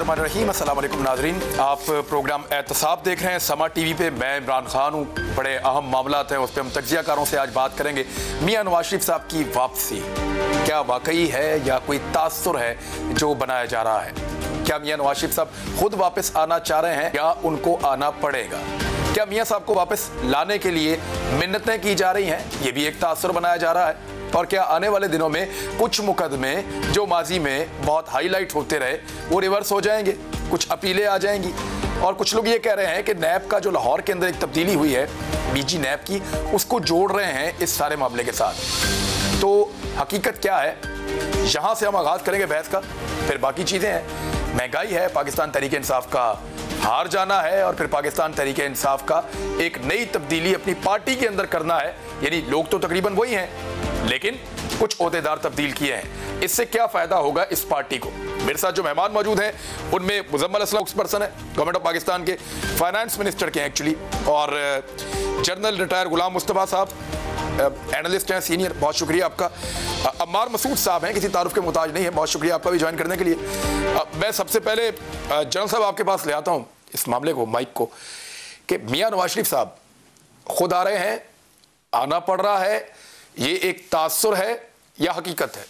बिस्मिल्लाहिर्रहमानिर्रहीम। अस्सलाम वालेकुम नाज़रीन, आप प्रोग्राम एहतसाब देख रहे हैं समा टीवी पे। मैं इमरान खान हूँ। बड़े अहम मामला हैं, उस पर हम तज्ज़ियाकारों से आज बात करेंगे। मियां नवाज शरीफ साहब की वापसी क्या वाकई है या कोई तासुर है जो बनाया जा रहा है? क्या मियां नवाज शरीफ साहब खुद वापस आना चाह रहे हैं या उनको आना पड़ेगा? क्या मियां साहब को वापस लाने के लिए मिन्नतें की जा रही हैं? ये भी एक तासुर बनाया जा रहा है। और क्या आने वाले दिनों में कुछ मुकदमे जो माजी में बहुत हाईलाइट होते रहे वो रिवर्स हो जाएंगे, कुछ अपीलें आ जाएंगी? और कुछ लोग ये कह रहे हैं कि नैब का जो लाहौर के अंदर एक तब्दीली हुई है, बीजी नैब की, उसको जोड़ रहे हैं इस सारे मामले के साथ। तो हकीकत क्या है, यहाँ से हम आगाज़ करेंगे बहस का। फिर बाकी चीज़ें हैं, महंगाई है, पाकिस्तान तहरीक इंसाफ का हार जाना है, और फिर पाकिस्तान तहरीक इंसाफ का एक नई तब्दीली अपनी पार्टी के अंदर करना है। यानी लोग तो तकरीबन वही हैं, लेकिन कुछ ओहदेदार तब्दील किए हैं। इससे क्या फायदा होगा इस पार्टी को? मेरे साथ जो मेहमान मौजूद हैं उनमें मुजम्मल असलम पर्सन है, गवर्नमेंट ऑफ पाकिस्तान के फाइनेंस मिनिस्टर के एक्चुअली, और जनरल रिटायर गुलाम मुस्तफा साहब एनालिस्ट हैं सीनियर, बहुत शुक्रिया आपका। अम्मार मसूद साहब हैं, किसी तारुफ के मुताज नहीं है, बहुत शुक्रिया आपका भी ज्वाइन करने के लिए। मैं सबसे पहले जनरल साहब आपके पास ले आता हूँ इस मामले को, माइक को, कि मियां नवाज शरीफ साहब खुद आ रहे हैं, आना पड़ रहा है, ये एक तासुर है या हकीकत है?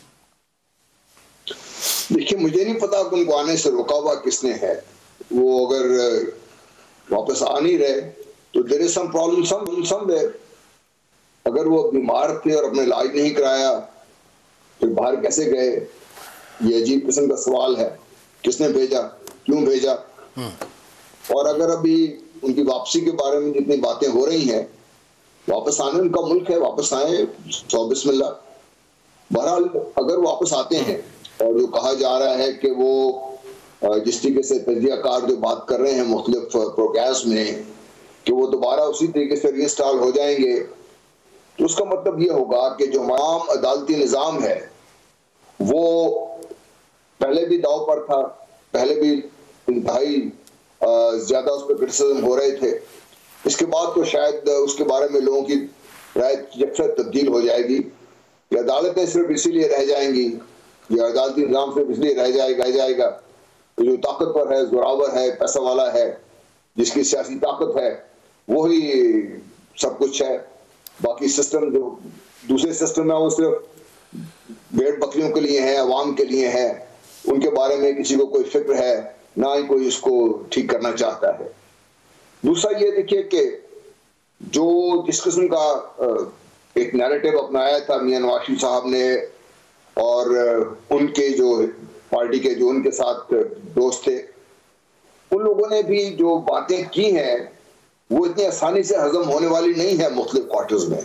देखिए, मुझे नहीं पता कि उनको आने से रोका हुआ किसने है। वो अगर वापस आ नहीं रहे तो there is some problem somewhere. अगर वो बीमार थे और अपने इलाज नहीं कराया फिर बाहर कैसे गए, ये अजीब किस्म का सवाल है। किसने भेजा, क्यों भेजा? और अगर अभी उनकी वापसी के बारे में जितनी बातें हो रही हैं, वापस आने, उनका मुल्क है, वापस आए, सौ बिस्मिल्लाह। बहरहाल अगर वापस आते हैं, और जो कहा जा रहा है कि वो जिस तरीके से तज्जियाकार जो बात कर रहे हैं मुख्तलिफ प्रोग्राम्स में कि वो दोबारा उसी तरीके से रीइंस्टॉल हो जाएंगे, तो उसका मतलब ये होगा कि जो आम अदालती निज़ाम है वो पहले भी दाव पर था, पहले भी इंतहाई ज्यादा उस पर क्रिटिसिज्म हो रहे थे। इसके बाद तो शायद उसके बारे में लोगों की राय यकसर तब्दील हो जाएगी। ये अदालतें सिर्फ इसीलिए रह जाएंगी, ये अदालती निज़ाम सिर्फ इसलिए रह जाएगा तो जो ताकतवर है, जोरावर है, पैसा वाला है, जिसकी सियासी ताकत है, वही सब कुछ है। बाकी सिस्टम जो दूसरे सिस्टम है वो सिर्फ भेड़ बकरियों के लिए है, अवाम के लिए है। उनके बारे में किसी को कोई फिक्र है, ना ही कोई इसको ठीक करना चाहता है। दूसरा ये देखिए कि जो जिस किस्म का एक नैरेटिव अपनाया था मियां नवाज शरीफ साहब ने, और उनके जो पार्टी के जो उनके साथ दोस्त थे, उन लोगों ने भी जो बातें की हैं वो इतनी आसानी से हजम होने वाली नहीं है मुख्तलिफ क्वार्टर्स में।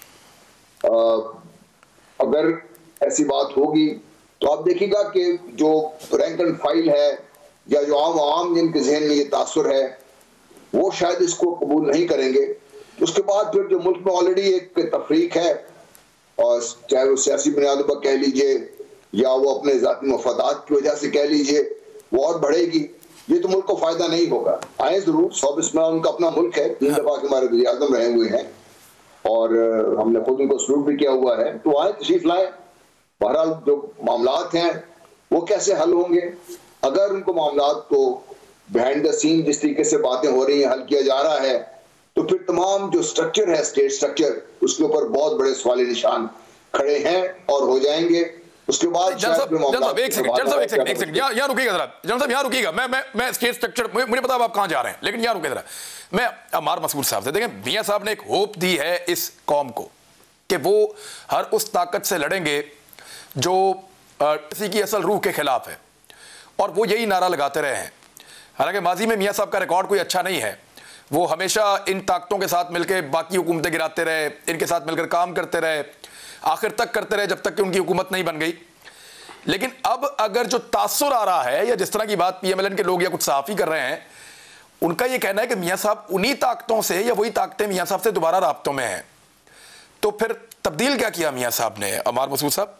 अगर ऐसी बात होगी तो आप देखिएगा कि जो रैंक एंड फाइल है या जो आम जिनके जहन में ये तासुर है वो शायद इसको कबूल नहीं करेंगे। उसके बाद फिर जो मुल्क में ऑलरेडी एक तफरीक है, और चाहे वो सियासी बुनियादों पर कह लीजिए या वो अपने ज़ाती मफादात की वजह से कह लीजिए, वो और बढ़ेगी। ये तो मुल्क को फायदा नहीं होगा। आए जरूर, 100 में उनका अपना मुल्क है, 3 दफा के हमारे वज़ीर आज़म रहे हुए हैं और हमने खुद उनको सलूट भी किया हुआ है, तो आए, तशरीफ लाए। बहरहाल जो मामलात हैं वो कैसे हल होंगे? अगर उनको मामलात को बिहाइंड द सीन जिस तरीके से बातें हो रही हैं हल किया जा रहा है, तो फिर तमाम जो स्ट्रक्चर है, स्टेट स्ट्रक्चर, उसके ऊपर बहुत बड़े सवाल निशान खड़े हैं और हो जाएंगे। उसके बाद एक सेकंड यहाँ रुकिएगा जरा, जनरल साहब यहाँ रुकिएगा। मैं स्टेट स्ट्रक्चर, मुझे पता है आप कहाँ जा रहे हैं, लेकिन यहाँ रुके जरा। मैं अम्मार मसूद साहब से, देखें, मियां साहब ने एक होप दी है इस कौम को कि वो हर उस ताकत से लड़ेंगे जो किसी की असल रूह के खिलाफ है, और वो यही नारा लगाते रहे हैं। हालांकि माजी में मियां साहब का रिकॉर्ड कोई अच्छा नहीं है, वो हमेशा इन ताकतों के साथ मिलकर बाकी हुकूमतें गिराते रहे, इनके साथ मिलकर काम करते रहे, आखिर तक करते रहे जब तक कि उनकी हुकूमत नहीं बन गई। लेकिन अब अगर जो तासुर आ रहा है, या जिस तरह की बात PMLN के लोग या कुछ सहाफ़ी कर रहे हैं, उनका ये कहना है कि मियां साहब उन्हीं ताकतों से या वही ताकतें मियां साहब से दोबारा राब्तों में हैं, तो फिर तब्दील क्या किया मियां साहब ने? अम्मार मसूद साहब,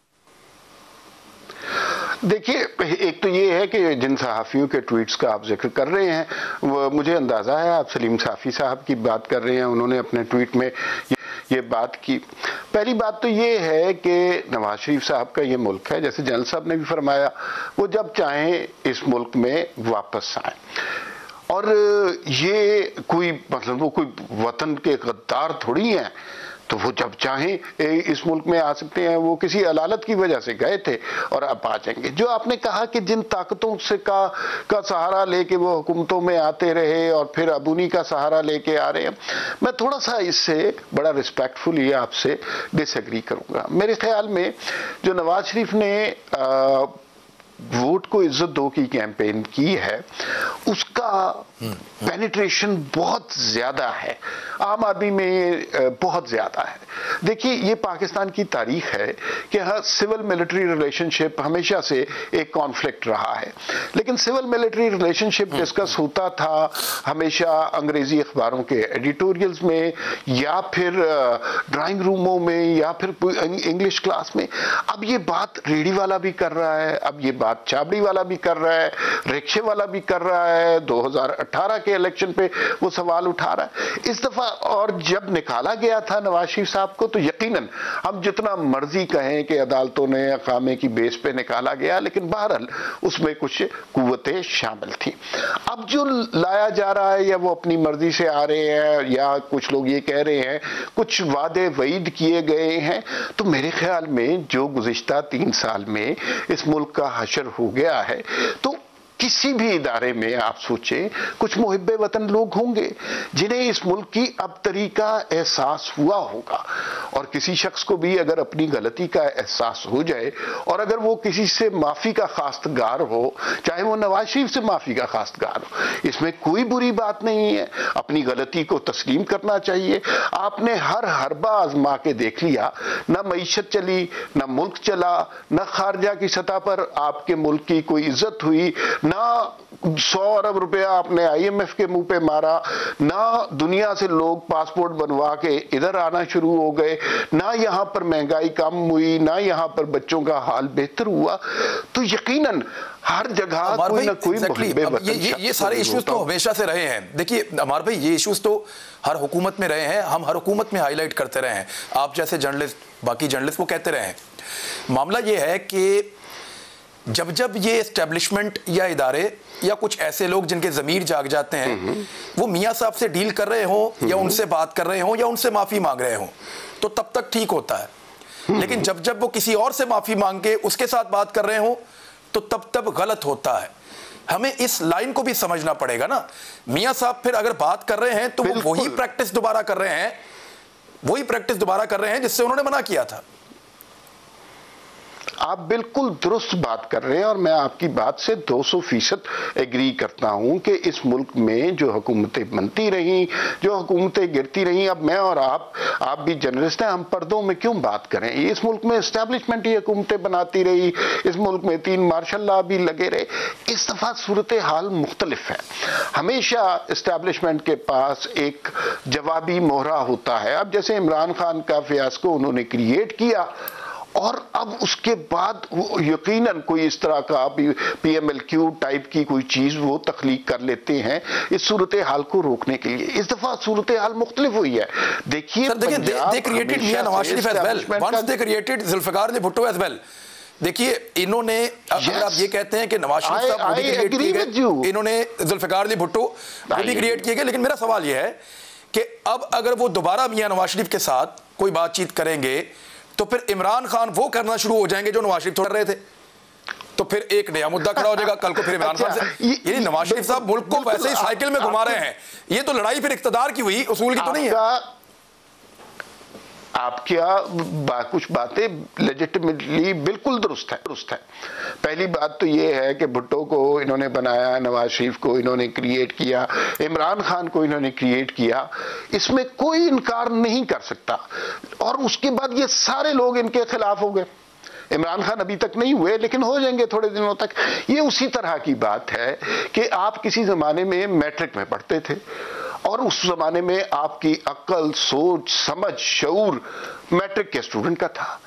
देखिए, एक तो ये है कि जिन सहाफ़ियों के ट्वीट्स का आप जिक्र कर रहे हैं, वो मुझे अंदाज़ा है आप सलीम साफ़ी साहब की बात कर रहे हैं। उन्होंने अपने ट्वीट में ये बात की। पहली बात तो ये है कि नवाज शरीफ साहब का ये मुल्क है, जैसे जनरल साहब ने भी फरमाया, वो जब चाहें इस मुल्क में वापस आए। और ये कोई मतलब वो कोई वतन के गद्दार थोड़ी हैं, तो वो जब चाहें इस मुल्क में आ सकते हैं। वो किसी अदालत की वजह से गए थे और अब आ जाएंगे। जो आपने कहा कि जिन ताकतों से का सहारा लेके वो हुकूमतों में आते रहे और फिर अब उन्हीं का सहारा लेके आ रहे हैं, मैं थोड़ा सा इससे बड़ा रिस्पेक्टफुली आपसे डिसएग्री करूंगा। मेरे ख्याल में जो नवाज शरीफ ने वोट को इज्जत दो की कैंपेन की है, उसका पेनिट्रेशन बहुत ज्यादा है, आम आदमी में बहुत ज्यादा है। देखिए, ये पाकिस्तान की तारीख है कि हाँ, सिविल मिलिट्री रिलेशनशिप हमेशा से एक कॉन्फ्लिक्ट रहा है, लेकिन सिविल मिलिट्री रिलेशनशिप डिस्कस होता था हमेशा अंग्रेजी अखबारों के एडिटोरियल्स में, या फिर ड्राइंग रूमों में, या फिर इंग्लिश क्लास में। अब ये बात रेडी वाला भी कर रहा है, अब ये बात चाबड़ी वाला भी कर रहा है, रिक्शे वाला भी कर रहा है, 2018 के इलेक्शन पे वो सवाल उठा रहा है इस दफा। और जब निकाला गया था नवाज शरीफ साहब को, तो यकीनन हम जितना मर्जी कहें कि अदालतों ने अकामे की बेस पे निकाला गया, लेकिन बहरहाल उसमें कुछ कुव्वतें शामिल थी। अब जो लाया जा रहा है, या वो अपनी मर्जी से आ रहे हैं, या कुछ लोग ये कह रहे हैं कुछ वादे वईद किए गए हैं, तो मेरे ख्याल में जो गुज़िश्ता 3 साल में इस मुल्क का हशर हो गया है, तो किसी भी इदारे में आप सोचें कुछ मुहिब्बे वतन लोग होंगे जिन्हें इस मुल्क की अबतरी का एहसास हुआ होगा। और किसी शख्स को भी अगर अपनी गलती का एहसास हो जाए, और अगर वो किसी से माफी का खास्तगार हो, चाहे वो नवाज शरीफ से माफी का खास्तगार हो, इसमें कोई बुरी बात नहीं है। अपनी गलती को तस्लीम करना चाहिए। आपने हर हरबा आजमा के देख लिया, ना मईशत चली, ना मुल्क चला, ना खारजा की सतह पर आपके मुल्क की कोई इज्जत हुई, ना 100 अरब रुपया आपने IMF के मुंह पे मारा, ना दुनिया से लोग पासपोर्ट बनवा के इधर आना शुरू हो गए, ना यहां पर महंगाई कम हुई, ना यहां पर बच्चों का हाल बेहतर हुआ। तो यकीनन हर जगह कोई ना कोई ये सारे इश्यूज तो हमेशा से रहे हैं। देखिए अमर भाई, ये इश्यूज तो हर हुकूमत में रहे हैं, हम हर हुकूमत में हाईलाइट करते रहे हैं, आप जैसे जर्नलिस्ट, बाकी जर्नलिस्ट वो कहते रहे हैं। मामला ये है कि जब जब ये एस्टेब्लिशमेंट या इदारे या कुछ ऐसे लोग जिनके ज़मीर जाग जाते हैं, वो मियाँ साहब से डील कर रहे हों, या उनसे बात कर रहे हों, या उनसे माफ़ी मांग रहे हों, तो तब तक ठीक होता है। लेकिन जब जब वो किसी और से माफ़ी मांग के उसके साथ बात कर रहे हों, तो तब गलत होता है। हमें इस लाइन को भी समझना पड़ेगा ना। मियाँ साहब फिर अगर बात कर रहे हैं तो वो वही प्रैक्टिस दोबारा कर रहे हैं, वही प्रैक्टिस दोबारा कर रहे हैं जिससे उन्होंने मना किया था। आप बिल्कुल दुरुस्त बात कर रहे हैं, और मैं आपकी बात से 200% एग्री करता हूं कि इस मुल्क में जो हुकूमतें बनती रहीं, जो हुकूमतें गिरती रहीं, अब मैं और आप भी जर्नलिस्ट हैं, हम पर्दों में क्यों बात करें। इस मुल्क में एस्टैब्लिशमेंट ही हुकूमतें बनाती रही, इस मुल्क में 3 मार्शल लॉ भी लगे रहे। इस दफा सूरत हाल मुख्तलिफ है। हमेशा एस्टैब्लिशमेंट के पास एक जवाबी मोहरा होता है। अब जैसे इमरान खान का फियास्को उन्होंने क्रिएट किया, और अब उसके बाद यकीनन कोई इस तरह का PMLQ टाइप की कोई चीज वो तख्लीक कर लेते हैं इस सूरत हाल को रोकने के लिए। इस दफा सूरत हाल मुख्तलिफ हुई है। देखिए, देखिए इन्होंने, अगर आप ये कहते हैं कि नवाज शरीफ साहब इन्होंने जुल्फिकार अली भुट्टो भी क्रिएट किए गए, लेकिन मेरा सवाल यह है कि अब अगर वो दोबारा मियां नवाज शरीफ के साथ कोई बातचीत करेंगे, तो फिर इमरान खान वो करना शुरू हो जाएंगे जो नवाज शरीफ कर रहे थे, तो फिर एक नया मुद्दा खड़ा हो जाएगा। कल को फिर इमरान खान से, ये नवाज शरीफ साहब मुल्क को वैसे ही साइकिल में घुमा रहे हैं। ये तो लड़ाई फिर इख्तिदार की हुई, उसूल की तो नहीं है। आपकी कुछ बातें लेजिटिमेटली बिल्कुल दुरुस्त है। पहली बात तो ये है कि भुट्टो को इन्होंने बनाया, नवाज शरीफ को इन्होंने क्रिएट किया, इमरान खान को इन्होंने क्रिएट किया, इसमें कोई इनकार नहीं कर सकता। और उसके बाद ये सारे लोग इनके खिलाफ हो गए। इमरान खान अभी तक नहीं हुए, लेकिन हो जाएंगे थोड़े दिनों तक। ये उसी तरह की बात है कि आप किसी जमाने में मैट्रिक में पढ़ते थे, और उस जमाने में आपकी अक्ल, सोच, समझ, शऊर मैट्रिक के स्टूडेंट का था।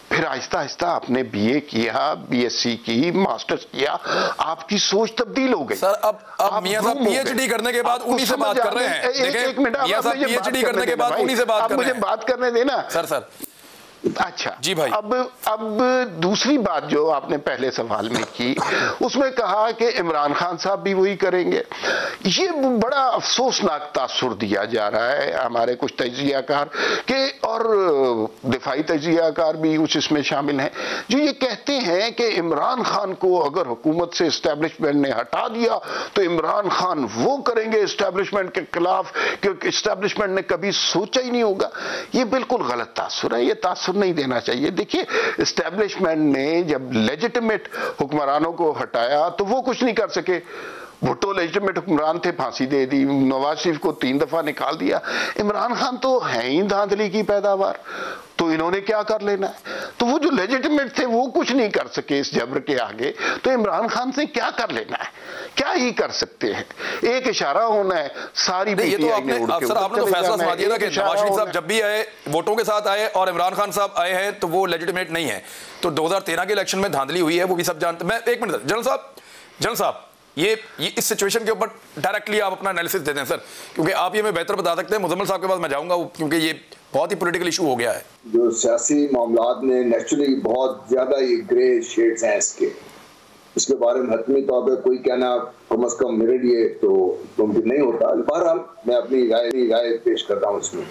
फिर आहिस्ता आहिस्ता आपने बीए किया, बीएससी की, मास्टर्स किया, आपकी सोच तब्दील हो गई। सर अब मियां साहब पीएचडी करने के बाद उन्हीं से बात कर रहे हैं। एक मिनट, मियां साहब पीएचडी करने के बाद उन्हीं से बात कर रहे हैं। मुझे बात करने देना सर। अच्छा जी भाई। अब दूसरी बात जो आपने पहले सवाल में की, उसमें कहा कि इमरान खान साहब भी वही करेंगे। ये बड़ा अफसोसनाक तासुर दिया जा रहा है हमारे कुछ तजियाकार के, और दिफाई तजियाकार भी कुछ इसमें शामिल हैं, जो ये कहते हैं कि इमरान खान को अगर हुकूमत से इस्टेब्लिशमेंट ने हटा दिया तो इमरान खान वो करेंगे इस्टेब्लिशमेंट के खिलाफ, क्योंकि इस्टेब्लिशमेंट ने कभी सोचा ही नहीं होगा। ये बिल्कुल गलत तासुर है, ये तासुर नहीं देना चाहिए। देखिए, एस्टेब्लिशमेंट ने जब लेजिटिमेट हुक्मरानों को हटाया तो वो कुछ नहीं कर सके। भुट्टो लेजिटिमेट हुक्मरान थे, फांसी दे दी, नवाज शरीफ को 3 दफा निकाल दिया। इमरान खान तो है ही धांधली की पैदावार, तो इन्होंने क्या कर लेना है? तो वो जो लेजिटिमेट थे वो कुछ नहीं कर सके इस जबर के आगे, तो इमरान खान से क्या कर लेना है? क्या ही कर सकते हैं? एक इशारा होना है, सारी ये तो आपने तो फैसला सुना दिया था कि नवाज शरीफ साहब जब भी आए वोटों के साथ आए और इमरान खान साहब आए हैं तो वो लेजिटिमेट नहीं है। तो 2013 के इलेक्शन में धांधली हुई है, वो भी सब जानते। मैं एक मिनट, जनरल साहब ये इस सिचुएशन के ऊपर डायरेक्टली आप अपना एनालिसिस देते हैं सर, क्योंकि आप ये मैं बेहतर बता सकते हैं। मुजम्मिल साहब के पास मैं जाऊंगा क्योंकि ये बहुत ही पॉलिटिकल इशू हो गया है। जो सियासी मामलात में नेचुरली बहुत ज्यादा ये ग्रे शेड्स हैं इसके बारे में हतमी तौर पर कोई कहना कम अज कम मेरे लिए तो मुमकिन नहीं होता। बहरहाल मैं अपनी राय पेश कर रहा हूँ इसमें।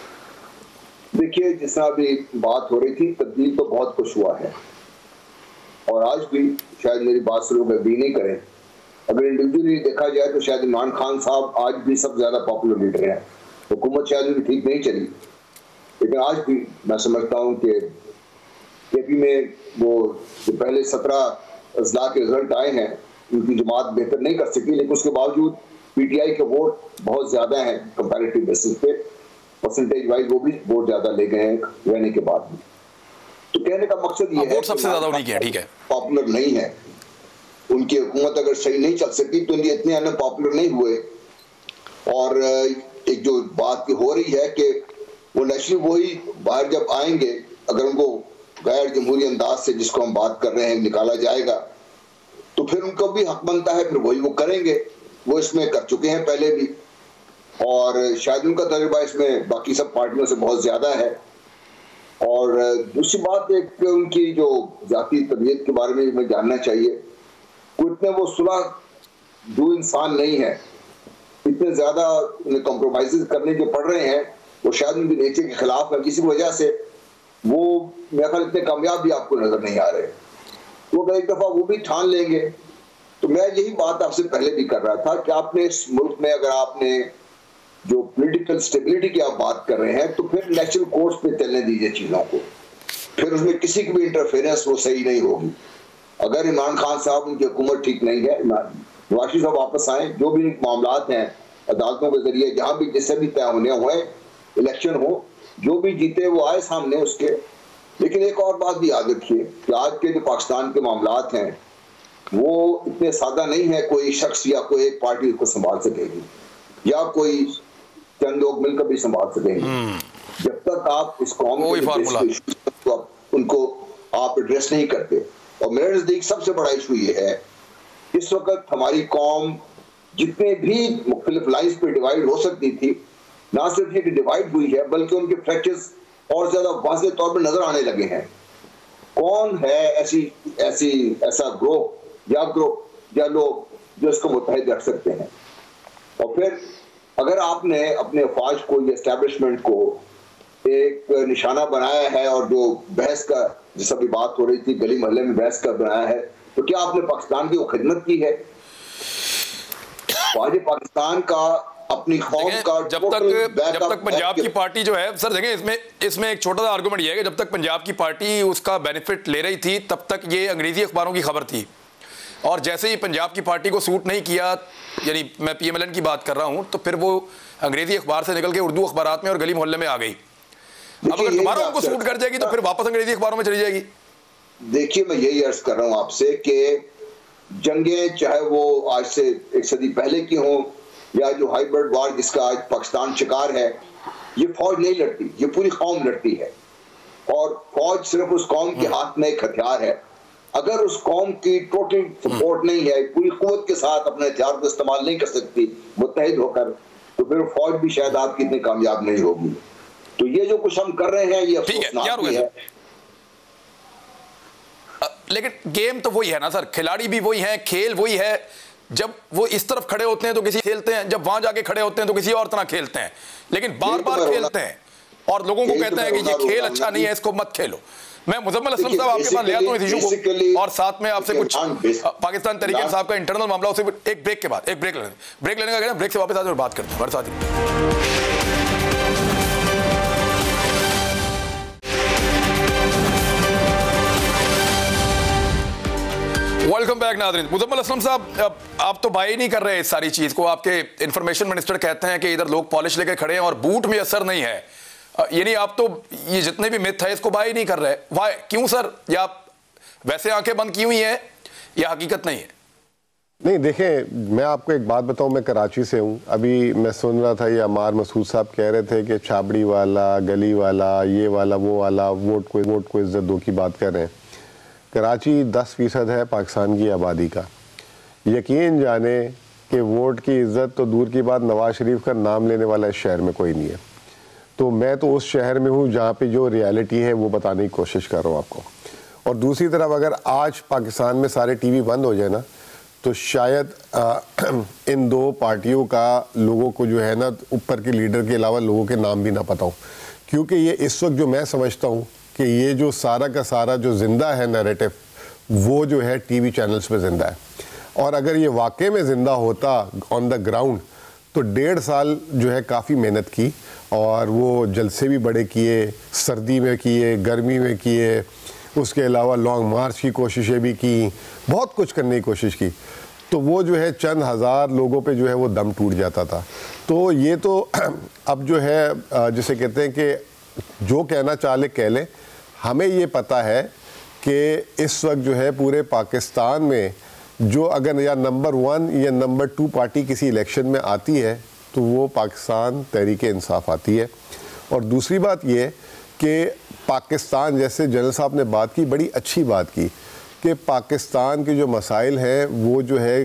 देखिए, जिस तरह अभी बात हो रही थी, तब्दील तो बहुत कुछ हुआ है, और आज भी शायद मेरी बात से लोग अग्री नहीं करें। अगर इंडिविजुअली देखा जाए तो शायद इमरान खान साहब आज भी सबसे ज्यादा पॉपुलर लीडर हैं। हुकूमत शायद भी ठीक नहीं चली, लेकिन आज भी मैं समझता हूँ कि केपी में वो जो पहले 17 अजला के रिजल्ट आए हैं, उनकी जमात बेहतर नहीं कर सकी, लेकिन उसके बावजूद पीटीआई के वोट बहुत ज्यादा हैं कंपैरेटिव बेसिस पे, परसेंटेज वाइज वो भी वोट ज्यादा ले गए हैं रहने के बाद भी। तो कहने का मकसद ये है सबसे ज्यादा उन्हीं के, ठीक है, पॉपुलर नहीं है। उनकी हुकूमत अगर सही नहीं चल सकी तो ये इतने अनपॉपुलर नहीं हुए। और एक जो बात हो रही है कि वो नेशनल वही बाहर जब आएंगे, अगर उनको गैर जमहूरी अंदाज से जिसको हम बात कर रहे हैं निकाला जाएगा तो फिर उनको भी हक बनता है, फिर वही वो करेंगे। वो इसमें कर चुके हैं पहले भी, और शायद उनका तजुर्बा इसमें बाकी सब पार्टियों से बहुत ज्यादा है। और दूसरी बात, एक उनकी जो जाती तबीयत के बारे में हमें जानना चाहिए। इतने वो सुलह दो इंसान नहीं है, इतने ज्यादा उन्हें कॉम्प्रोमाइज करने जो पड़ रहे हैं वो शायद उनके नेचर के खिलाफ है, जिसकी वजह से वो मेरे ख्याल इतने कामयाब भी आपको नजर नहीं आ रहे। तो अगर एक दफा वो भी ठान लेंगे, तो मैं यही बात आपसे पहले भी कर रहा था कि आपने इस मुल्क में अगर आपने जो पॉलिटिकल स्टेबिलिटी की आप बात कर रहे हैं तो फिर नेचुरल कोर्स पे चलने दीजिए चीजों को, फिर उसमें किसी की भी इंटरफेरेंस वो सही नहीं होगी। अगर इमरान खान साहब उनकी हुकूमत ठीक नहीं है, नवाज शरीफ साहब वापस आए, जो भी मामलात हैं अदालतों के जरिए जहां भी जिससे भी तय होने हुए, इलेक्शन हो, जो भी जीते वो आए सामने उसके। लेकिन एक और बात भी याद रखिए कि आज के जो पाकिस्तान के मामलात हैं वो इतने सादा नहीं है कोई शख्स या कोई एक पार्टी उसको संभाल सकेगी या कोई चंद लोग मिलकर भी संभाल सकेंगे। जब तक आप इस कौम को उनको आप एड्रेस नहीं करते। और मेरे नजदीक सबसे बड़ा इशू ये है, इस वक्त हमारी कौम जितने भी मुख्तलिफ लाइन्स पे डिवाइड हो सकती थी, ना सिर्फ ये डिवाइड हुई है बल्कि उनके फ्रैक्चर्स और ज्यादा वाज़ेह तौर पर नजर आने लगे हैं। कौन है ऐसा ग्रुप या लोग जो इसको मुत्तहिद रख सकते हैं? और फिर अगर आपने अपने अफवाज को या एस्टैब्लिशमेंट को एक निशाना बनाया है और जो बहस का जैसा भी बात हो रही थी गली मोहल्ले में बहस का बनाया है, तो क्या आपने पाकिस्तान की वो खिदमत की है? पाकिस्तान का अपनी कौम का जब तक पंजाब की पार्टी जो है, सर देखें इसमें एक छोटा सा आर्गुमेंट ये है कि जब तक पंजाब की पार्टी उसका बेनिफिट ले रही थी तब तक ये अंग्रेजी अखबारों की खबर थी, और जैसे ही पंजाब की पार्टी को सूट नहीं किया, यानी मैं PMLN की बात कर रहा हूं, तो फिर वो अंग्रेजी अखबार से निकल के उर्दू अखबारात में और गली मोहल्ले में आ गई। अब अगर दोबारा उनको सूट कर जाएगी तो फिर वापस अंग्रेजी अखबारों में चली जाएगी। देखिए, मैं यही अर्ज कर रहा हूं आपसे कि जंगें चाहे वो आज से 1 सदी पहले की हों या जो हाइब्रिड वार जिसका आज पाकिस्तान शिकार है, ये फौज नहीं लड़ती, ये पूरी कौम लड़ती है। और फौज सिर्फ उस कौम के हाथ में एक हथियार है। अगर उस कौम की टोटल सपोर्ट नहीं है, पूरी कुव्वत के साथ अपने हथियार को इस्तेमाल नहीं कर सकती मुत्तहिद होकर, तो फिर फौज भी शायद आपकी इतनी कामयाब नहीं होगी। तो ये जो कुछ हम कर रहे हैं ये अफसोसनाक भी है। लेकिन गेम तो वही है ना सर, खिलाड़ी भी वही है, खेल वही है। जब वो इस तरफ खड़े होते हैं तो किसी खेलते हैं, जब वहां जाके खड़े होते हैं तो किसी और तरह खेलते हैं, लेकिन बार बार खेलते हैं और लोगों को कहते हैं कि ये खेल अच्छा नहीं है, इसको मत खेलो। मैं मुजम्मिल असलम साहब आपके पास ले आता हूं इस इशू को, और साथ में आपसे कुछ पाकिस्तान तहरीक साहब का इंटरनल मामला, उसे एक ब्रेक के बाद, एक ब्रेक लेने का कहना, ब्रेक से वापस आते हैं और बात करते हैं हमारे साथ ही। वेलकम बैक नाज़रीन। मुजम्मिल असलम साहब, आप तो बाई नहीं कर रहे इस सारी चीज को। आपके इंफॉर्मेशन मिनिस्टर कहते हैं कि इधर लोग पॉलिश लेके खड़े हैं और बूट में असर नहीं है, यानी आप तो ये जितने भी मिथ है इसको बाई नहीं कर रहे। वाई, क्यों सर? या आप वैसे आंखें बंद की हुई हैं या हकीकत नहीं है? नहीं, देखें, मैं आपको एक बात बताऊं, मैं कराची से हूं। अभी मैं सुन रहा था ये अमार मसूद साहब कह रहे थे कि छाबड़ी वाला, गली वाला, ये वाला, वो वाला, वोट को इज्जत दो की बात कर रहे हैं। कराची 10% है पाकिस्तान की आबादी का। यकीन जाने कि वोट की इज्जत तो दूर की बात, नवाज शरीफ का नाम लेने वाला इस शहर में कोई नहीं है। तो मैं तो उस शहर में हूँ जहाँ पे जो रियलिटी है वो बताने की कोशिश कर रहा हूँ आपको। और दूसरी तरफ अगर आज पाकिस्तान में सारे टीवी बंद हो जाए ना, तो शायद इन दो पार्टियों का लोगों को जो है ना, ऊपर के लीडर के अलावा लोगों के नाम भी ना पता हो। क्योंकि ये इस वक्त जो मैं समझता हूँ कि ये जो सारा का सारा जो जिंदा है नैरेटिव, वो जो है टीवी चैनल्स पे जिंदा है। और अगर ये वाकई में जिंदा होता ऑन द ग्राउंड, तो 1.5 साल जो है काफ़ी मेहनत की, और वो जलसे भी बड़े किए, सर्दी में किए, गर्मी में किए, उसके अलावा लॉन्ग मार्च की कोशिशें भी की, बहुत कुछ करने की कोशिश की। तो वो जो है चंद हज़ार लोगों पे जो है वो दम टूट जाता था। तो ये तो अब जो है जिसे कहते हैं कि जो कहना चाहे कह ले। हमें ये पता है कि इस वक्त जो है पूरे पाकिस्तान में जो अगर या नंबर 1 या नंबर 2 पार्टी किसी इलेक्शन में आती है तो वो पाकिस्तान तहरीक इंसाफ आती है। और दूसरी बात ये कि पाकिस्तान, जैसे जनरल साहब ने बात की, बड़ी अच्छी बात की कि पाकिस्तान के जो मसाइल हैं वो जो है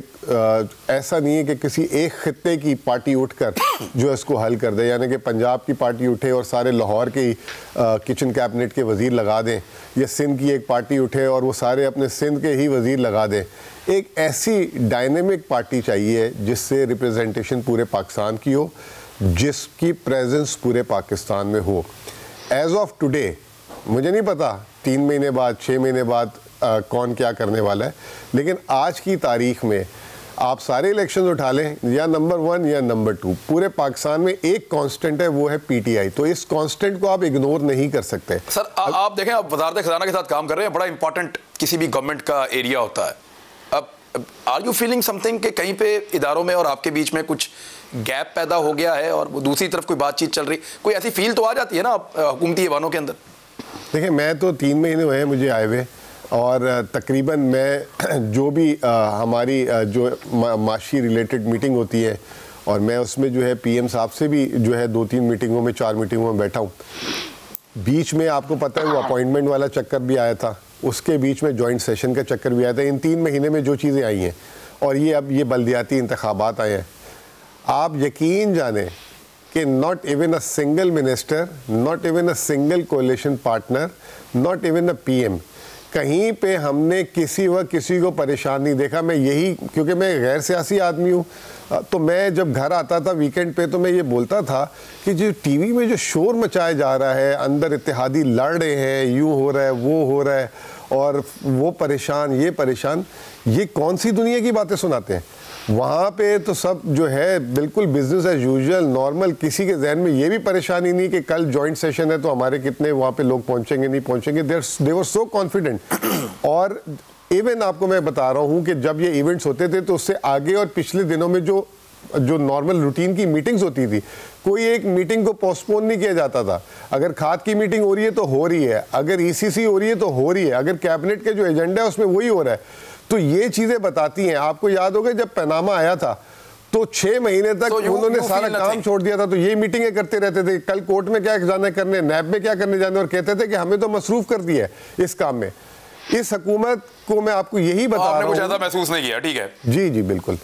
ऐसा नहीं है कि किसी एक खित्ते की पार्टी उठकर जो है इसको हल कर दे, यानी कि पंजाब की पार्टी उठे और सारे लाहौर के किचन कैबिनेट के वज़ीर लगा दें, या सिंध की एक पार्टी उठे और वो सारे अपने सिंध के ही वज़ीर लगा दें। एक ऐसी डायनेमिक पार्टी चाहिए जिससे रिप्रेजेंटेशन पूरे पाकिस्तान की हो, जिसकी प्रेजेंस पूरे पाकिस्तान में हो। एज ऑफ टुडे मुझे नहीं पता 3 महीने बाद, 6 महीने बाद कौन क्या करने वाला है, लेकिन आज की तारीख में आप सारे इलेक्शन उठा लें, या नंबर 1 या नंबर 2, पूरे पाकिस्तान में एक कांस्टेंट है, वो है पीटीआई। तो इस कांस्टेंट को आप इग्नोर नहीं कर सकते। सर आप देखें, आप वज़ारत ख़ज़ाना के साथ काम कर रहे हैं, बड़ा इंपॉर्टेंट किसी भी गवर्नमेंट का एरिया होता है। अब आर यू फीलिंग समथिंग कि कहीं पे इदारों में और आपके बीच में कुछ गैप पैदा हो गया है और दूसरी तरफ कोई बातचीत चल रही, कोई ऐसी फील तो आ जाती है ना हुकूमती ऐवानों के अंदर? देखिए, मैं तो 3 महीने हुए हैं मुझे आए हुए, और तकरीबन मैं जो भी हमारी जो माशी रिलेटेड मीटिंग होती है, और मैं उसमें जो है पीएम साहब से भी जो है 2-3 मीटिंगों में, 4 मीटिंगों में बैठा हूँ। बीच में आपको पता है वो अपॉइंटमेंट वाला चक्कर भी आया था, उसके बीच में जॉइंट सेशन का चक्कर भी आया था। इन 3 महीने में जो चीज़ें आई हैं, और ये अब ये बल्दियाती इंतखाबात आए हैं, आप यकीन जाने कि not even a single minister, not even a single coalition partner, not even a PM, कहीं पे हमने किसी वक्त किसी को परेशान नहीं देखा। मैं यही, क्योंकि मैं गैर सियासी आदमी हूँ, तो मैं जब घर आता था वीकेंड पे तो मैं ये बोलता था कि जो टीवी में जो शोर मचाया जा रहा है, अंदर इत्तेहादी लड़ रहे हैं, यूँ हो रहा है, वो हो रहा है, और वो परेशान, ये परेशान, ये कौन सी दुनिया की बातें सुनाते हैं। वहाँ पे तो सब जो है बिल्कुल बिजनेस एज यूजुअल, नॉर्मल। किसी के जहन में ये भी परेशानी नहीं कि कल जॉइंट सेशन है तो हमारे कितने वहाँ पे लोग पहुँचेंगे, नहीं पहुँचेंगे। दे वर सो कॉन्फिडेंट। और इवन आपको मैं बता रहा हूँ कि जब ये इवेंट्स होते थे तो उससे आगे और पिछले दिनों में जो नॉर्मल रूटीन की मीटिंग्स होती थी, कोई एक मीटिंग को पोस्टपोन नहीं किया जाता था। अगर खाद की मीटिंग हो रही है तो हो रही है, अगर ईसीसी हो रही है तो हो रही है, अगर कैबिनेट के जो एजेंडा है उसमें वही हो रहा है। तो ये चीज़ें बताती हैं। आपको याद होगा जब पनामा आया था तो 6 महीने तक उन्होंने सारा काम छोड़ दिया था, तो ये मीटिंगें करते रहते थे, कल कोर्ट में क्या जाने करने, नैब में क्या करने जाने, और कहते थे कि हमें तो मसरूफ कर दिया है इस काम में। इस हुकूमत को मैं आपको यही बता रहा हूं, कुछ ऐसा महसूस नहीं किया? ठीक है जी जी बिल्कुल।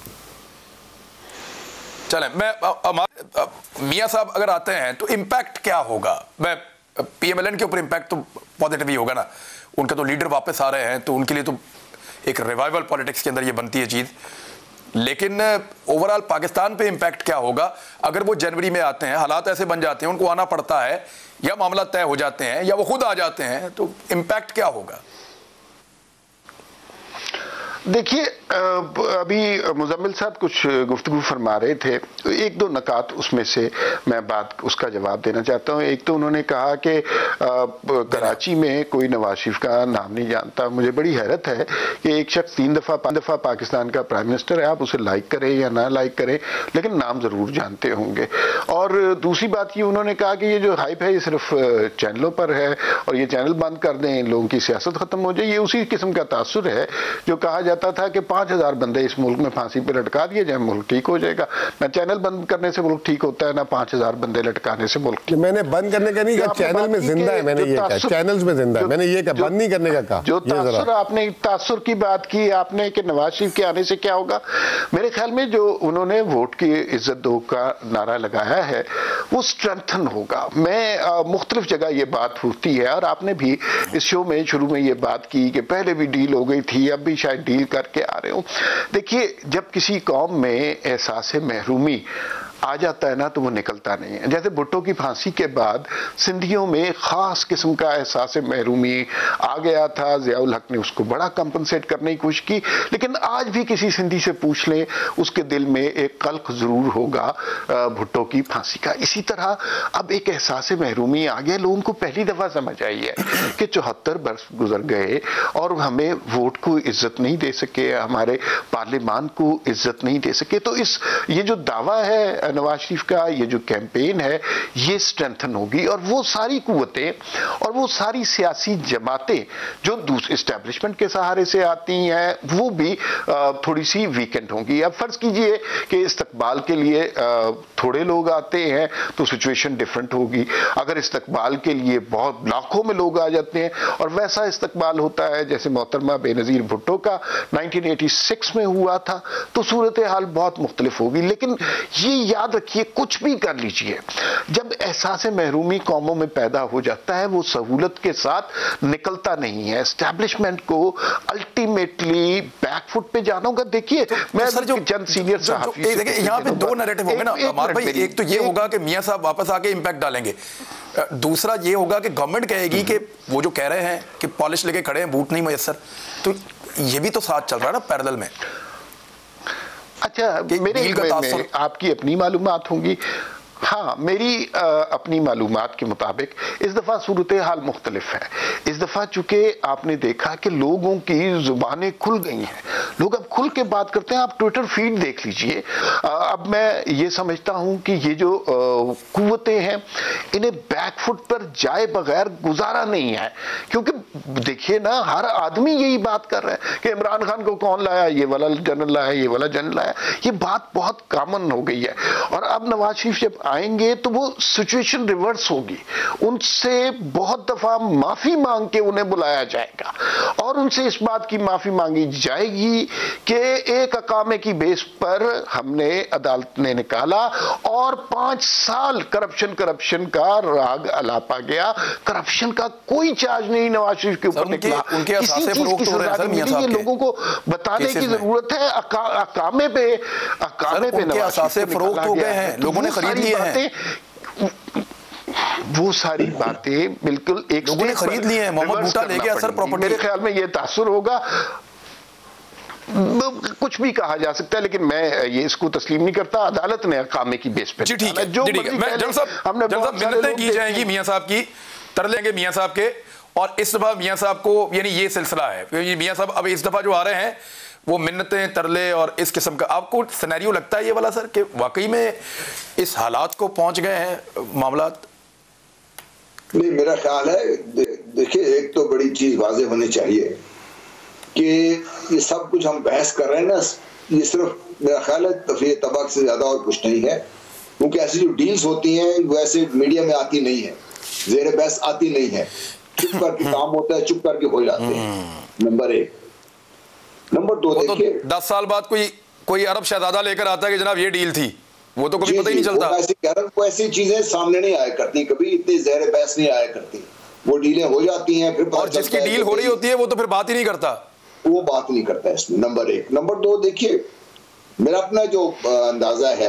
चलें, मैं मियां साहब अगर आते हैं तो इम्पैक्ट क्या होगा? मैं पीएमएलएन के ऊपर इम्पैक्ट तो पॉजिटिव ही होगा ना, उनके तो लीडर वापस आ रहे हैं, तो उनके लिए तो एक रिवाइवल पॉलिटिक्स के अंदर ये बनती है चीज। लेकिन ओवरऑल पाकिस्तान पे इम्पैक्ट क्या होगा अगर वो जनवरी में आते हैं, हालात ऐसे बन जाते हैं, उनको आना पड़ता है, या मामला तय हो जाते हैं, या वो खुद आ जाते हैं, तो इम्पैक्ट क्या होगा? देखिए, अभी मुजम्मिल साहब कुछ गुफ्तगू फरमा रहे थे, एक दो नकात उसमें से मैं उसका जवाब देना चाहता हूं। एक तो उन्होंने कहा कि कराची में कोई नवाज शरीफ का नाम नहीं जानता। मुझे बड़ी हैरत है कि एक शख्स 3 दफा पाकिस्तान का प्राइम मिनिस्टर है, आप उसे लाइक करें या ना लाइक करें, लेकिन नाम जरूर जानते होंगे। और दूसरी बात ये उन्होंने कहा कि ये जो हाइप है ये सिर्फ चैनलों पर है, और ये चैनल बंद कर दें, लोगों की सियासत खत्म हो जाए। ये उसी किस्म का तासुर है जो कहा जाता था कि 5000 बंदे इस मुल्क में फांसी पे लटका दिए जाए, मुल्क ठीक हो जाएगा। ना चैनल बंद करने से मुल्क ठीक होता है, ना 5000 बंदे लटकाने से मुल्क। मैंने बंद करने का नहीं कहा, चैनल में जिंदा है, मैंने ये कहा चैनल्स में जिंदा है, मैंने ये कहा बंद नहीं करने का कहा। जो तासुर आपने तासुर की बात की आपने कि नवाज शरीफ के आने से क्या होगा, मेरे ख्याल में जो उन्होंने वोट की इज्जत दो का नारा लगाया है वो स्ट्रेंथन होगा। मैं मुख्तलिफ जगह ये बात होती है, और आपने भी इस शो में शुरू में ये बात की कि पहले भी डील हो गई थी, अब भी शायद डील करके आ रहे हो। देखिए, जब किसी कौम में एहसास महरूमी आ जाता है ना तो वो निकलता नहीं है। जैसे भुट्टो की फांसी के बाद सिंधियों में खास किस्म का एहसास महरूमी आ गया था, ज़ियाउल हक ने उसको बड़ा कंपनसेट करने की कोशिश की, लेकिन आज भी किसी सिंधी से पूछ लें उसके दिल में एक कल्क जरूर होगा भुट्टो की फांसी का। इसी तरह अब एक एहसास महरूमी आ गया, लोगों को पहली दफा समझ आई है कि 74 बरस गुजर गए और हमें वोट को इज्जत नहीं दे सके, हमारे पार्लियामान को इज्जत नहीं दे सके। तो ये जो दावा है नवाज शरीफ का, ये जो कैंपेन है, ये स्ट्रेंथन होगी, और वो सारी कुव्वतें और वो सारी सियासी जमातें जो दूसरे एस्टेब्लिशमेंट के सहारे से आती हैं वो भी थोड़ी सी वीकेंड होंगी। अब फर्ज कीजिए कि इस्तकबाल के लिए थोड़े लोग आते हैं तो सिचुएशन डिफरेंट होगी। अगर इस्तकबाल के लिए बहुत लाखों में लोग आ जाते हैं और वैसा इस्तकबाल होता है जैसे मोहतरमा बेनजीर भुट्टो का 1986 में हुआ था, तो सूरत हाल बहुत मुख्तलिफ होगी। लेकिन ये याद रखिए, कुछ भी कर लीजिए, जब एहसास महरूमी कौमों में पैदा हो जाता है वो सहूलत के साथ निकलता नहीं है। एस्टैब्लिशमेंट को अल्टीमेटली बैकफुट पे जाना होगा। देखिए, मैं सर जो चंद सीनियर साहब, देखिए यहाँ पे 2 नैरेटिव होंगे ना अमार भाई। एक तो ये होगा कि मियां साहब वापस आके इंपैक्ट डालेंगे, दूसरा ये होगा कि गवर्नमेंट कहेगी कि वो जो कह रहे हैं कि पॉलिश लेके खड़े हैं, बूट नहीं मुयस्सर, तो ये भी तो साथ चल रहा है ना पैरेलल में। अच्छा, मेरे में आपकी अपनी मालूमात होंगी, हाँ, मेरी अपनी मालूमात के मुताबिक इस दफ़ा सूरत हाल मुख्तलिफ है। इस दफ़ा चूंकि आपने देखा कि लोगों की ज़ुबानें खुल गई हैं, लोग अब खुल के बात करते हैं। आप ट्विटर फीड देख लीजिए। अब मैं ये समझता हूँ कि ये जो कुव्वतें हैं इन्हें बैकफुट पर जाए बगैर गुजारा नहीं है, क्योंकि देखिए ना, हर आदमी यही बात कर रहा है कि इमरान खान को कौन लाया, ये वाला जनरल लाया, ये वाला जनरल लाया। ये बात बहुत कॉमन हो गई है, और अब नवाज शरीफ जब आएंगे तो वो सिचुएशन रिवर्स होगी। उनसे बहुत दफा माफी मांग के उन्हें बुलाया जाएगा, और उनसे इस बात की माफी मांगी जाएगी कि एक अकामे की बेस पर हमने अदालत ने निकाला और 5 साल करप्शन का राग अलापा गया। करप्शन का कोई चार्ज नहीं नवाज शरीफ के ऊपर निकला। किसी चीज की सजा नहीं मिली। ये लोगों को बताने की जरूरत है। अकामे पे नवाज शरीफ फरोख्त हो गए हैं, लोगों ने खरीद लिए हैं। वो सारी बातें बिल्कुल एक लोगों ने खरीद लिए हैं। मोहम्मद बूटा ले गया सर प्रॉपर्टी। मेरे ख्याल में ये तासुर होगा। कुछ भी कहा जा सकता है, लेकिन मैं ये इसको तस्लीम नहीं करता। अदालत ने अकामे की बेस पे, जी ठीक है, जो मिन्नतें की जाएंगी मियां साहब की, तर लेंगे मियां साहब के। और इस दफा मियां साहब को, यानी ये सिलसिला है, मियां साहब अब इस दफा जो आ रहे हैं वो मिन्नतें, तरले और इस किस्म का आपको सिनेरियो लगता है ये वाला सर, कि वाकई में इस हालात को पहुंच गए हैं मामला? नहीं, मेरा ख्याल है, देखिए, एक तो बड़ी चीज वाज़ेह होनी चाहिए कि ये सब कुछ हम बहस कर रहे हैं ना, ये सिर्फ मेरा ख्याल है तफरीह तबाक से ज्यादा और कुछ नहीं है, क्योंकि ऐसी जो डील्स होती हैं वो ऐसे मीडिया में आती नहीं है, ज़ेर बहस आती नहीं है, चुप करके काम होता है, चुप करके हो जाते हैं। नंबर 1। नंबर 2 देखिए, 10 साल बाद कोई अरब शहजादा लेकर आता है कि जनाब ये डील थी, वो तो कभी पता ही नहीं चलता। वो ऐसी चीजें सामने नहीं आया करती, कभी इतनी ज़ेर बहस नहीं आया करती, वो डीलें हो जाती हैं, फिर और जिसकी डील हो रही होती है वो तो फिर बात ही नहीं करता, वो बात नहीं करता है इसमें। नंबर 1। नंबर 2 देखिए, मेरा अपना जो अंदाजा है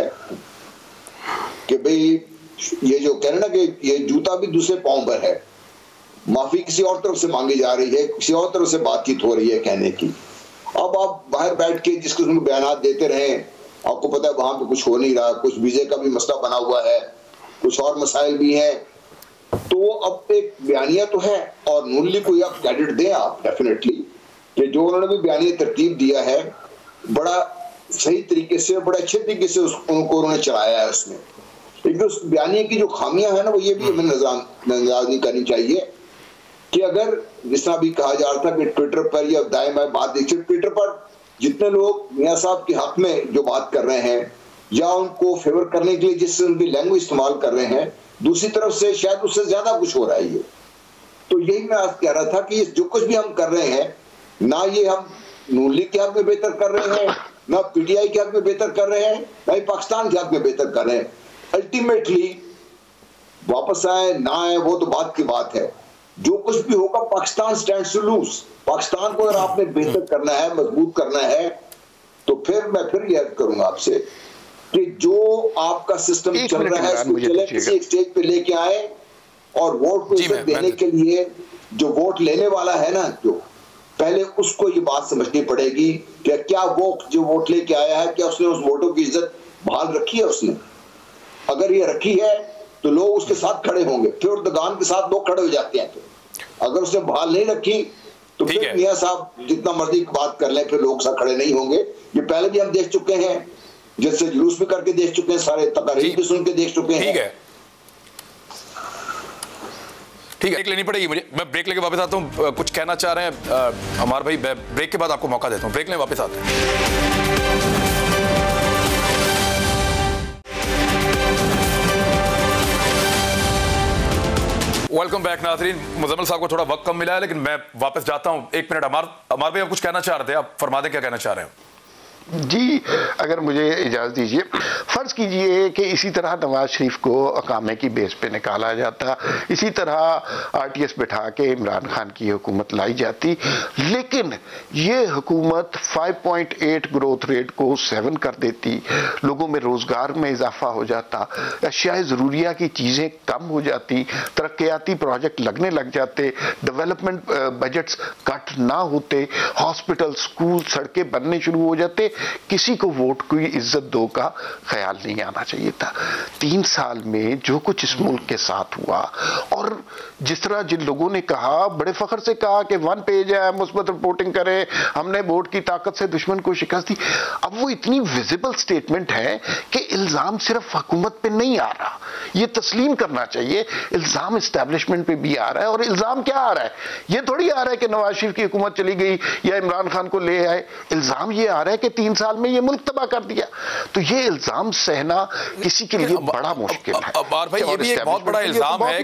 कि भाई ये जो कह रहे ना कि ये जूता भी दूसरे पांव पर है, माफी किसी और तरफ से मांगी जा रही है, किसी और तरफ से बातचीत हो रही है कहने की। अब आप बाहर बैठ के जिस किस्म के बयान देते रहे, आपको पता है वहां पे कुछ हो नहीं रहा, कुछ वीजे का भी मसला बना हुआ है, कुछ और मसाइल भी हैं, तो अब एक बयानिया तो है और नून लीग को आप क्रेडिट दें आप डेफिनेटली कि जो उन्होंने भी बयानिया तरतीब दिया है, बड़ा सही तरीके से, बड़े अच्छे तरीके से उनको उन्होंने चलाया है। उसमें लेकिन उस बयानिया की जो खामियां है ना, वो ये भी हमें नजर नहीं करनी चाहिए कि अगर जिस तरह भी कहा जा रहा था कि ट्विटर पर या दाएं बाएं बात देखिए, ट्विटर पर जितने लोग मियां साहब के हक में जो बात कर रहे हैं या उनको फेवर करने के लिए जिससे उनकी लैंग्वेज इस्तेमाल कर रहे हैं, दूसरी तरफ से शायद उससे ज्यादा कुछ हो रहा है। ये तो यही मैं आज कह रहा था कि जो कुछ भी हम कर रहे हैं, ना ये हम नून लीग के हक में बेहतर कर रहे हैं, ना पीटीआई के हक में बेहतर कर रहे हैं, ना ही पाकिस्तान के हक में बेहतर कर रहे हैं। अल्टीमेटली वापस आए ना आए वो तो बात की बात है, जो कुछ भी होगा Pakistan stands to lose. Pakistan को अगर आपने बेहतर करना है, मजबूत करना है, तो फिर मैं फिर याद करूंगा आपसे कि जो आपका सिस्टम चल रहा है उसको चले किसी एक स्टेज पे लेके आए और वोट को इज्जत देने के लिए जो वोट लेने वाला है ना, जो पहले उसको ये बात समझनी पड़ेगी कि क्या वो जो वोट लेके आया है, क्या उसने उस वोटों की इज्जत बहाल रखी है उसने। अगर ये रखी है तो लोग उसके साथ खड़े होंगे, फिर उर्दगान के साथ लोग खड़े हो जाते हैं। तो अगर उसने बहाल नहीं रखी तो फिर मियां साहब जितना मर्जी बात कर लें, फिर लोग साथ खड़े नहीं होंगे। ये पहले भी हम देख चुके हैं, जैसे जुलूस भी करके देख चुके हैं, सारे तकारीर भी सुन के देख चुके हैं। ठीक है, ब्रेक लेनी पड़ेगी मुझे, मैं ब्रेक लेके वापस आता हूँ। कुछ कहना चाह रहे हैं अमार भाई, ब्रेक के बाद आपको मौका देता हूँ, ब्रेक लें वापस आते हैं। वेलकम बैक नाज़रीन। मुज़म्मिल साहब को थोड़ा वक्त कम मिला है, लेकिन मैं वापस जाता हूँ। 1 मिनट, अमार भाई आप कुछ कहना चाह रहे थे, आप फरमा दें क्या कहना चाह रहे हैं। जी, अगर मुझे इजाज़त दीजिए, फ़र्ज़ कीजिए कि इसी तरह नवाज शरीफ को अकामे की बेस पे निकाला जाता, इसी तरह RTS बिठा के इमरान खान की हुकूमत लाई जाती, लेकिन ये हुकूमत 5.8 ग्रोथ रेट को 7 कर देती, लोगों में रोज़गार में इजाफा हो जाता, अशियाए ज़रूरिया की चीज़ें कम हो जाती, तरक्याती प्रोजेक्ट लगने लग जाते, डेवलपमेंट बजट्स कट ना होते, हॉस्पिटल, स्कूल, सड़कें बनने शुरू हो जाते, किसी को वोट की इज्जत दो का ख्याल नहीं आना चाहिए था। 3 साल में जो कुछ इस मुल्क के साथ हुआ, और जिस तरह जिन लोगों ने कहा, बड़े फख्र से कहा कि 1 पेज है, मुस्बत रिपोर्टिंग करें, हमने वोट की ताकत से दुश्मन को शिकस्त दी, अब वो इतनी विजिबल स्टेटमेंट है कि इल्जाम सिर्फ हुकूमत पे नहीं आ रहा, ये तस्लीम करना चाहिए, इल्जाम एस्टेब्लिशमेंट पे भी आ रहा है। और इल्जाम क्या आ रहा है? ये थोड़ी आ रहा है कि नवाज शरीफ की हुकूमत चली गई या इमरान खान को ले आए, इल्जाम ये आ रहा है कि 3 साल में ये मुल्क तबाह कर दिया। तो ये इल्जाम सहना किसी के लिए बड़ा मुश्किल है। अबार भाई, ये भी एक बहुत बड़ा इल्जाम है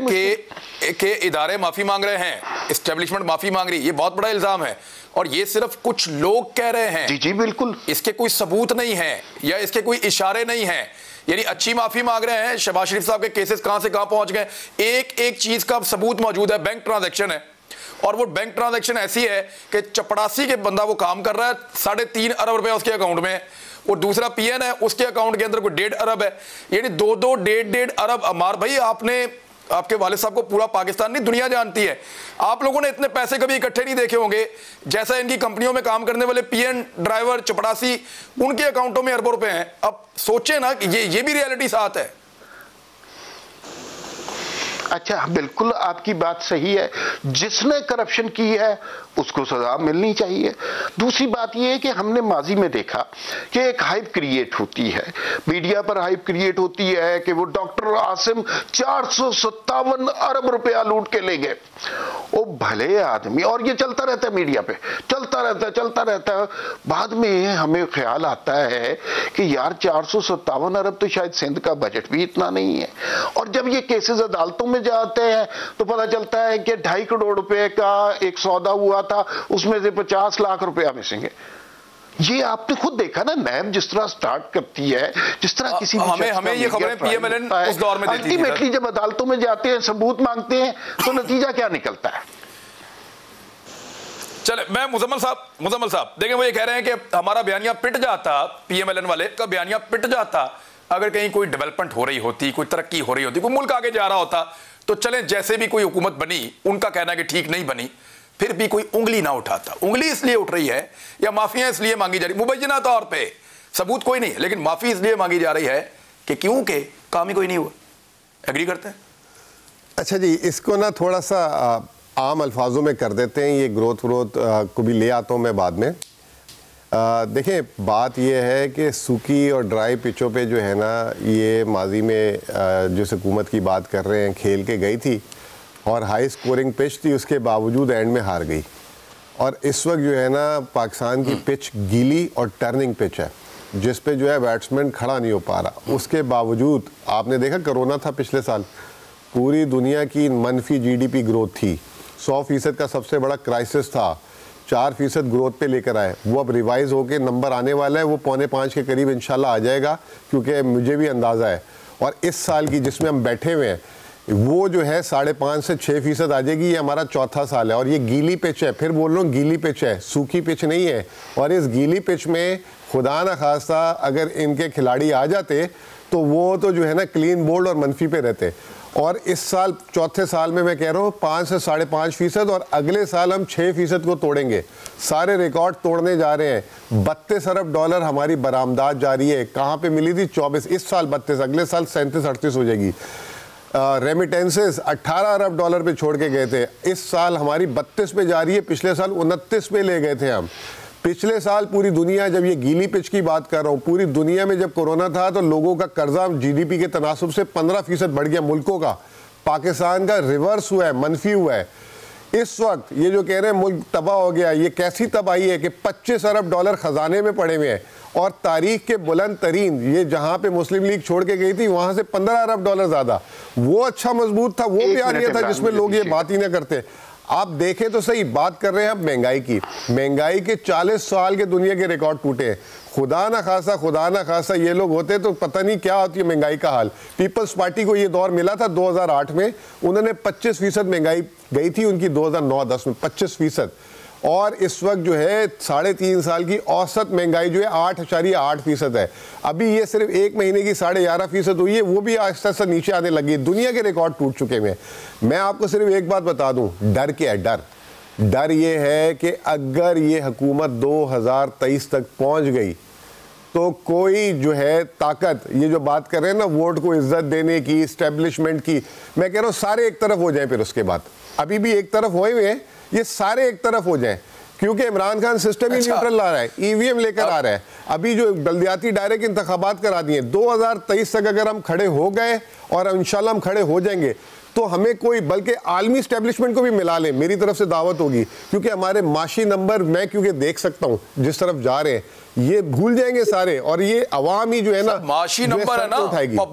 कि इदारे माफी मांग रहे हैं, एस्टेब्लिशमेंट माफी मांग रही है, ये बहुत बड़ा इल्जाम है, और ये सिर्फ कुछ लोग कह रहे हैं। जी जी बिल्कुल, इसके कोई सबूत नहीं है या इसके कोई इशारे नहीं है, यानी अच्छी माफी मांग रहे हैं। शहबाज शरीफ साहब के केसेस कहां से कहां पहुंच गए, एक एक चीज का सबूत मौजूद है। बैंक ट्रांजैक्शन है, और वो बैंक ट्रांजैक्शन ऐसी है कि चपड़ासी के बंदा वो काम कर रहा है, 3.5 अरब रुपए उसके अकाउंट में है, और दूसरा PN है, उसके अकाउंट के अंदर कोई 1.5 अरब है, यानी 2-2, 1.5 अरब। अमार भाई, आपने आपके वालिद साहब को पूरा पाकिस्तान नहीं दुनिया जानती है, आप लोगों ने इतने पैसे कभी इकट्ठे नहीं देखे होंगे जैसा इनकी कंपनियों में काम करने वाले PN ड्राइवर, चपड़ासी, उनके अकाउंटों में अरबों रुपए हैं। अब सोचे ना कि ये भी रियलिटी साथ है। अच्छा, बिल्कुल आपकी बात सही है। जिसने करप्शन की है उसको सजा मिलनी चाहिए। दूसरी बात यह है कि हमने माजी में देखा कि एक हाइप क्रिएट होती है, मीडिया पर हाइप क्रिएट होती है कि वो डॉक्टर आसिम 457 अरब रुपया लूट के ले गए। वो भले आदमी, और ये चलता रहता है मीडिया पे, चलता रहता है। बाद में हमें ख्याल आता है कि यार 457 अरब तो शायद सिंध का बजट भी इतना नहीं है। और जब ये केसेस अदालतों में जाते हैं तो पता चलता है कि 2.5 करोड़ रुपए का एक सौदा हुआ था, उसमें से 50 लाख रुपया मिसिंग है। ये आपने खुद देखा ना, नैब जिस तरह स्टार्ट करती है, जिस तरह किसी हमें ये खबरें पीएमएलएन उस दौर में देती थी। अल्टीमेटली जब अदालतों में जाते हैं, सबूत मांगते हैं, तो नतीजा क्या निकलता है? चले, मैं मुजम्मल साहब देखें, वो ये कह रहे हैं कि हमारा बयानिया पिट जाता, पीएमएलएन वाले का बयानिया पिट जाता अगर कहीं कोई डेवलपमेंट हो रही होती, कोई तरक्की हो रही होती, कोई मुल्क आगे जा रहा होता। तो चले, जैसे भी कोई हुकूमत बनी, उनका कहना है कि ठीक नहीं बनी, फिर भी कोई उंगली ना उठाता। उंगली इसलिए उठ रही है या माफियां इसलिए मांगी जा रही, मुबैना तौर पे सबूत कोई नहीं है, लेकिन माफी इसलिए मांगी जा रही है कि क्योंकि काम ही कोई नहीं हुआ। एग्री करते हैं? अच्छा जी, इसको ना थोड़ा सा आम अल्फाजों में कर देते हैं। ये ग्रोथ को भी ले आता हूँ मैं बाद में। देखें, बात यह है कि सूखी और ड्राई पिचों पे जो है ना, ये माजी में जिस हुकूमत की बात कर रहे हैं खेल के गई थी और हाई स्कोरिंग पिच थी, उसके बावजूद एंड में हार गई। और इस वक्त जो है ना, पाकिस्तान की पिच गीली और टर्निंग पिच है, जिस पे जो है बैट्समैन खड़ा नहीं हो पा रहा। उसके बावजूद आपने देखा, कोरोना था पिछले साल, पूरी दुनिया की मनफी जीडीपी ग्रोथ थी, 100% का सबसे बड़ा क्राइसिस था, 4% ग्रोथ पे लेकर आए। वो अब रिवाइज होके नंबर आने वाला है, वो 4.25 के करीब इंशाल्लाह आ जाएगा, क्योंकि मुझे भी अंदाज़ा है। और इस साल की जिसमें हम बैठे हुए हैं, वो जो है 5.5 से 6% आ जाएगी। ये हमारा चौथा साल है और ये गीली पिच है। फिर बोल रहा हूँ, गीली पिच है, सूखी पिच नहीं है। और इस गीली पिच में खुदा न खास्ता अगर इनके खिलाड़ी आ जाते तो वो तो जो है ना क्लीन बोल्ड और मनफी पे रहते। और इस साल चौथे साल में मैं कह रहा हूँ 5 से 5.5%, और अगले साल हम 6% को तोड़ेंगे। सारे रिकॉर्ड तोड़ने जा रहे हैं। 32 अरब डॉलर हमारी बरामदात जारी है। कहाँ पे मिली थी? 24। इस साल 32, अगले साल 37-38 हो जाएगी। रेमिटेंसेस 18 अरब डॉलर पे छोड़ के गए थे, इस साल हमारी 32 पे जा रही है। पिछले साल 29 पे ले गए थे हम। पिछले साल पूरी दुनिया, जब ये गीली पिच की बात कर रहा हूँ, पूरी दुनिया में जब कोरोना था तो लोगों का कर्जा जीडीपी के तनासुब से 15% बढ़ गया मुल्कों का। पाकिस्तान का रिवर्स हुआ है, मनफी हुआ है। इस वक्त ये जो कह रहे हैं मुल्क तबाह हो गया, ये कैसी तबाही है कि 25 अरब डॉलर खजाने में पड़े हुए हैं। और तारीख के बुलंद तरीन, ये जहां पे मुस्लिम लीग छोड़ के गई थी, वहां से 15 अरब डॉलर ज्यादा। वो अच्छा मजबूत था, वो भी आ गया था जिसमें लोग ये बात ही ना करते। आप देखें तो सही, बात कर रहे हैं अब महंगाई की। महंगाई के 40 साल के दुनिया के रिकॉर्ड टूटे हैं। खुदा ना खासा ये लोग होते तो पता नहीं क्या होती है महंगाई का हाल। पीपल्स पार्टी को ये दौर मिला था 2008 में, उन्होंने 25% महंगाई गई थी उनकी 2009-10 में 25%। और इस वक्त जो है 3.5 साल की औसत महंगाई जो है 8.8% है। अभी ये सिर्फ एक महीने की 11.5% हुई है, वो भी आहिस्ता आहिस्ता नीचे आने लगी। दुनिया के रिकॉर्ड टूट चुके हैं। मैं आपको सिर्फ एक बात बता दूं, डर क्या है? डर ये है कि अगर ये हुकूमत 2023 तक पहुंच गई तो कोई जो है ताकत, ये जो बात कर रहे हैं ना वोट को इज्जत देने की, इस्टेब्लिशमेंट की, मैं कह रहा हूँ सारे एक तरफ हो जाए। फिर उसके बाद अभी भी एक तरफ हुए हुए हैं, ये सारे एक तरफ हो जाएं, क्योंकि इमरान खान सिस्टम ही न्यूट्रल ला रहा है, ईवीएम लेकर आ रहा है। अभी जो बल्दियाती डायरेक्ट इंतखाबात करा दिए, 2023 तक अगर हम खड़े हो गए, और इंशाल्लाह हम खड़े हो जाएंगे, तो हमें कोई, बल्कि आलमी एस्टेब्लिशमेंट को भी मिला लें, मेरी तरफ से दावत होगी। क्योंकि हमारे माशी नंबर मैं क्योंकि देख सकता हूँ जिस तरफ जा रहे हैं, ये भूल जाएंगे सारे। और ये अवाम ही जो है ना, माशी नंबर है ना,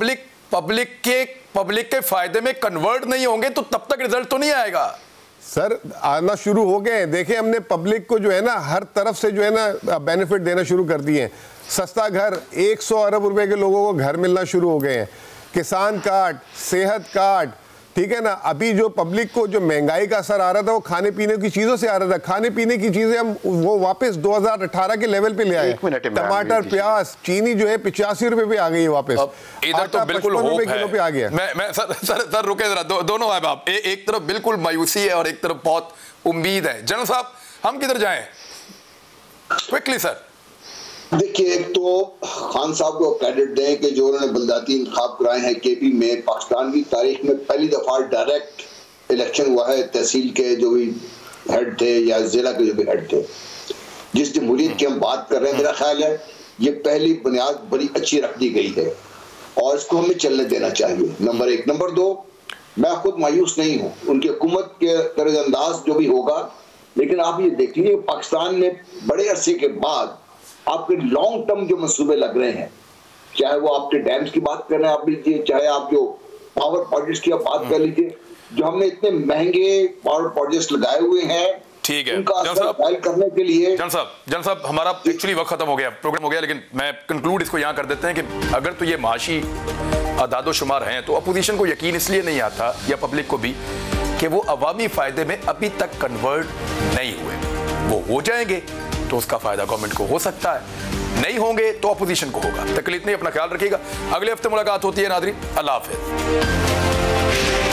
पब्लिक के फायदे में कन्वर्ट नहीं होंगे तो तब तक रिजल्ट तो नहीं आएगा। सर आना शुरू हो गए। देखें, हमने पब्लिक को जो है ना हर तरफ से जो है ना बेनिफिट देना शुरू कर दिए हैं। सस्ता घर, 100 अरब रुपए के लोगों को घर मिलना शुरू हो गए हैं। किसान कार्ड, सेहत कार्ड, ठीक है ना। अभी जो पब्लिक को जो महंगाई का असर आ रहा था वो खाने पीने की चीजों से आ रहा था। खाने पीने की चीजें हम वो वापस 2018 के लेवल पे ले आए। टमाटर, प्याज, चीनी जो है 85 रुपए पे आ गई है वापस। इधर तो बिल्कुल होप है। पे आ गया। मैं सर रुके जरा, दोनों है बाप। एक तरफ बिल्कुल मायूसी है और एक तरफ बहुत उम्मीद है। जनरल साहब, हम किधर जाएं? Quickly sir. देखिए, एक तो खान साहब को क्रेडिट दें कि जो उन्होंने बलदाती इंतखाब कराए हैं केपी में, पाकिस्तान की तारीख में पहली दफा डायरेक्ट इलेक्शन हुआ है तहसील के जो भी हेड थे या जिला के जो भी हेड थे। जिस जमहूरियत की हम बात कर रहे हैं, मेरा ख्याल है ये पहली बुनियाद बड़ी अच्छी रख दी गई है और इसको हमें चलने देना चाहिए, नंबर एक। नंबर दो, मैं खुद मायूस नहीं हूँ उनकी हुकूमत के तरज़अंदाज जो भी होगा, लेकिन आप ये देख लीजिए पाकिस्तान में बड़े अरसे के बाद आपके लॉन्ग टर्म जो मंसूबे लग रहे हैं, चाहे वो आपके डैम्स की बात कर रहे हैं आप लीजिए, चाहे आप जो पावर प्रोजेक्ट्स की आप बात कर लीजिए, जो हमने इतने महंगे पावर प्रोजेक्ट्स लगाए हुए हैं, ठीक है उनका असर करने के लिए। जन साहब हमारा एक्चुअली वक्त खत्म हो गया, प्रोग्राम हो गया, लेकिन मैं कंक्लूड इसको यहाँ कर देते हैं कि अगर तो ये माशी आदादोशुमार हैं तो अपोजिशन को यकीन इसलिए नहीं आता या पब्लिक को भी कि वो अवामी फायदे में अभी तक कन्वर्ट नहीं हुए। वो हो जाएंगे तो उसका फायदा गवर्नमेंट को हो सकता है, नहीं होंगे तो अपोजिशन को होगा। तकलीफ नहीं, अपना ख्याल रखिएगा। अगले हफ्ते मुलाकात होती है नाज़रीन, अल्लाह हाफ़िज़।